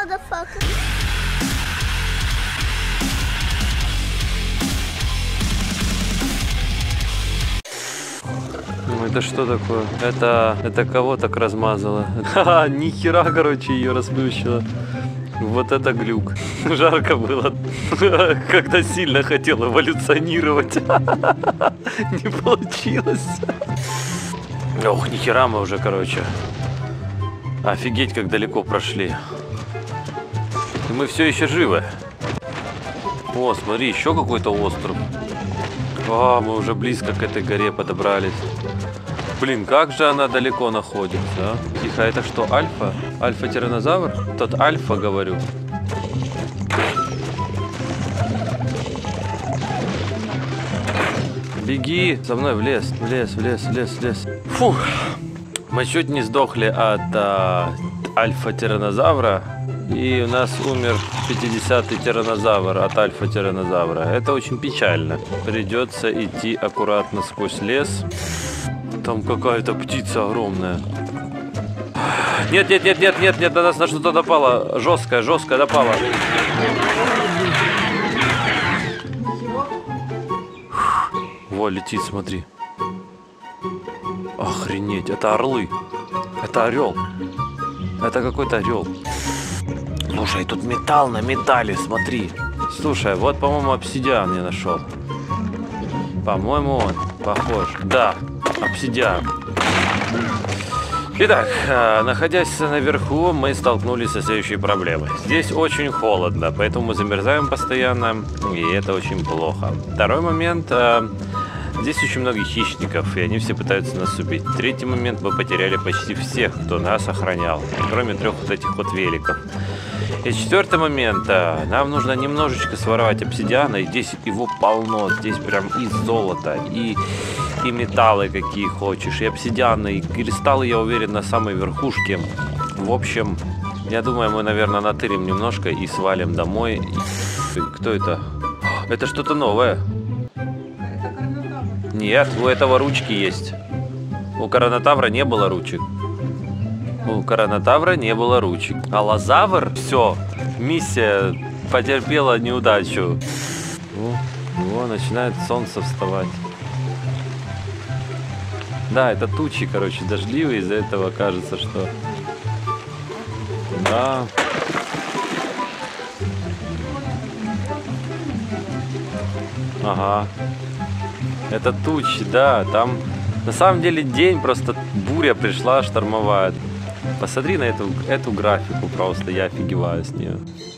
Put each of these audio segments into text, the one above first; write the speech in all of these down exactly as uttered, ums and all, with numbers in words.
motherfucker. Ну это что такое? Это, это кого так размазало? Ха-ха, нихера, короче, ее расплющило. Вот это глюк. Жарко было, когда сильно хотел эволюционировать. Не получилось. Ох, нихера мы уже, короче. Офигеть, как далеко прошли. И мы все еще живы. О, смотри, еще какой-то остров. А, мы уже близко к этой горе подобрались. Блин, как же она далеко находится, а? Тихо, это что, альфа? Альфа-тиранозавр? Тот альфа, говорю. Беги за мной в лес, в лес, в лес, в лес, в лес. Фух, мы чуть не сдохли от а, альфа-тиранозавра. И у нас умер пятидесятый тиранозавр от альфа-тиранозавра. Это очень печально. Придется идти аккуратно сквозь лес. Там какая-то птица огромная. Нет, нет, нет, нет, нет, нет, до нас на что-то допало. Жесткое, жесткое допало. Во, летит, смотри. Охренеть, это орлы. Это орел. Это какой-то орел. Слушай, тут металл на металле, смотри. Слушай, вот, по-моему, обсидиан я нашел. По-моему, он похож. Да, обсидиан. Итак, находясь наверху, мы столкнулись со следующей проблемой. Здесь очень холодно, поэтому мы замерзаем постоянно, и это очень плохо. Второй момент. Здесь очень много хищников, и они все пытаются нас убить. Третий момент. Мы потеряли почти всех, кто нас охранял, кроме трех вот этих вот великов. И четвертый момент. Нам нужно немножечко своровать обсидиана, и здесь его полно. Здесь прям и золото, и, и металлы какие хочешь, и обсидианы, и кристаллы, я уверен, на самой верхушке. В общем, я думаю, мы, наверное, натырим немножко и свалим домой. И... Кто это? Это что-то новое. Нет, у этого ручки есть. У коронотавра не было ручек. У коронотавра не было ручек. А лозавр, все, миссия потерпела неудачу. О, о, начинает солнце вставать. Да, это тучи, короче, дождливые, из-за этого кажется, что... Да. Ага. Это тучи, да, там... На самом деле день, просто буря пришла штормовая. Посмотри на эту, эту графику просто, я офигеваю с нее.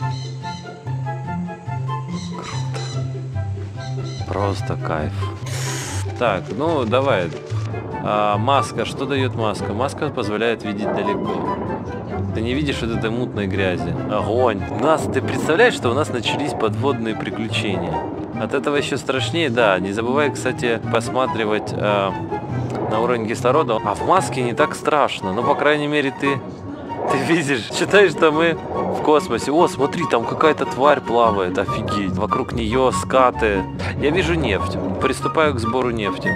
Круто. Просто кайф. Так, ну давай. А, маска, что дает маска? Маска позволяет видеть далеко. Ты не видишь вот этой мутной грязи. Огонь. У нас, ты представляешь, что у нас начались подводные приключения? От этого еще страшнее, да. Не забывай, кстати, посматривать э, на уровень кислорода. А в маске не так страшно. Ну, по крайней мере, ты, ты видишь, считаешь, что мы в космосе. О, смотри, там какая-то тварь плавает. Офигеть. Вокруг нее скаты. Я вижу нефть. Приступаю к сбору нефти.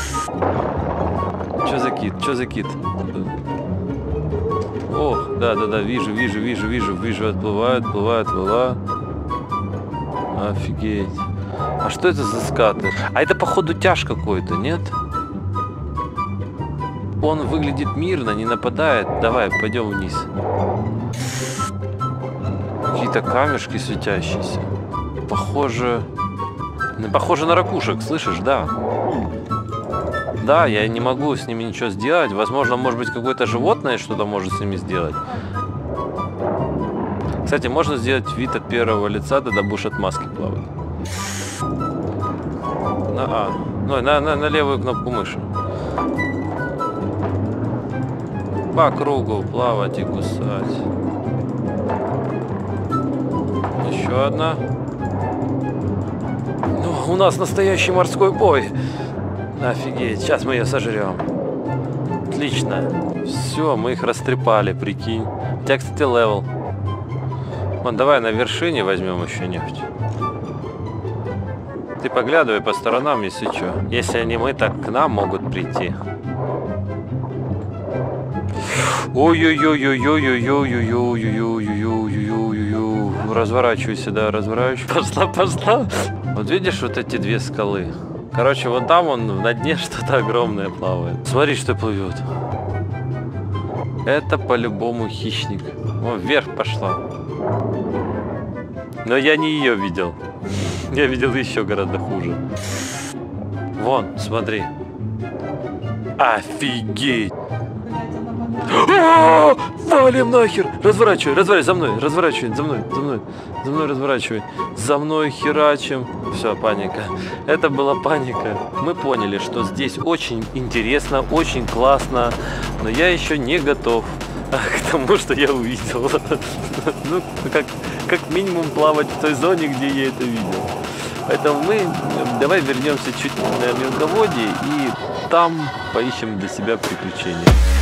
Че за кит? Че за кит? Ох, да-да-да, вижу, вижу, вижу, вижу, вижу. Отплывает, отплывает, отплывает. Офигеть. А что это за скаты? А это, походу, тяж какой-то, нет? Он выглядит мирно, не нападает. Давай, пойдем вниз. Какие-то камешки светящиеся. Похоже... Похоже на ракушек, слышишь? Да. Да, я не могу с ними ничего сделать. Возможно, может быть, какое-то животное что-то может с ними сделать. Кстати, можно сделать вид от первого лица, тогда будешь от маски плавать. На А. Ну, на, на, на левую кнопку мыши. По кругу плавать и кусать. Еще одна. Ну, у нас настоящий морской бой. Офигеть, сейчас мы ее сожрем. Отлично. Все, мы их растрепали, прикинь. У тебя, кстати, левел. Вон, давай на вершине возьмем еще нефть. Ты поглядывай по сторонам, если что. Если они мы, так к нам могут прийти. Ой-ой-ой-ой-ой-ой-ой-ой-ой-ой-ой-ой-ой-ой. Разворачивайся, да, разворачивайся. Пошла, пошла. Вот видишь вот эти две скалы? Короче, вон там он на дне что-то огромное плавает. Смотри, что плывет. Это по-любому хищник. О, вверх пошла. Но я не ее видел. Я видел еще гораздо хуже. Вон, смотри. Офигеть! А-а-а! Валим нахер! Разворачивай, разворачивай, за мной, разворачивай, за мной, за мной, за мной разворачивай. За мной херачим. Все, паника. Это была паника. Мы поняли, что здесь очень интересно, очень классно, но я еще не готов к тому, что я увидел. Ну, как, как минимум плавать в той зоне, где я это видел. Поэтому мы давай вернемся чуть на мелководье и там поищем для себя приключения.